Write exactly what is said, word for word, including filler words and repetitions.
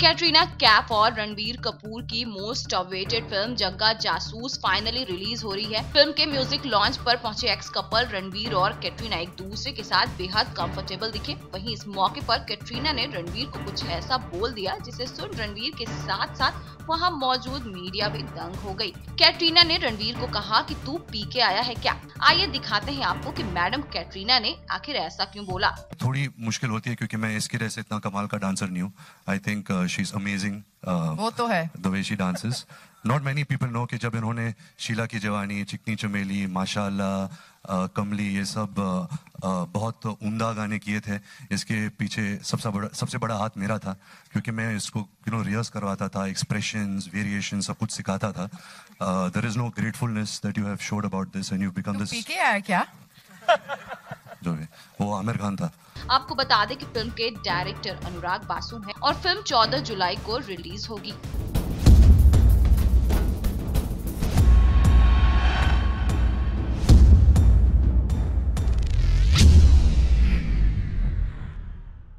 कैटरीना कैफ और रणबीर कपूर की most awaited film जग्गा जासूस फाइनली रिलीज हो रही है। फिल्म के म्यूजिक लॉन्च पर पहुंचे एक्स कपल रणबीर और कैटरीना एक दूसरे के साथ बेहद कंफर्टेबल दिखे। वहीं इस मौके पर कैटरीना ने रणबीर को कुछ ऐसा बोल दिया जिसे सुन रणबीर के साथ साथ वहां मौजूद मीडिया भी दंग हो गई। कैटरीना ने रणबीर को कहा कि तू पी के आया है क्या। आइए दिखाते हैं आपको कि मैडम कैटरीना ने आखिर ऐसा क्यों बोला। थोड़ी मुश्किल होती है क्योंकि मैं इसकी तरह से इतना कमाल का डांसर नहीं हूँ। I think she is amazing. वो तो है। The way she dances. Not many people know कि जब इन्होंने शीला की जवानी, चिकनी चमेली, माशाल्लाह, uh, कमली, ये सब uh, uh, बहुत उम्दा गाने किए थे, इसके पीछे सबसे बड़ा सबसे बड़ा हाथ मेरा था क्योंकि मैं इसको यू नो रिहर्स करवाता था, एक्सप्रेशंस, वेरिएशन सब कुछ सिखाता था। There is no gratefulness that you have showed about this and you become this. PK आया क्या? जो है वो आमिर खान था। आपको बता दें कि फिल्म के डायरेक्टर अनुराग बासु हैं और फिल्म चौदह जुलाई को रिलीज होगी।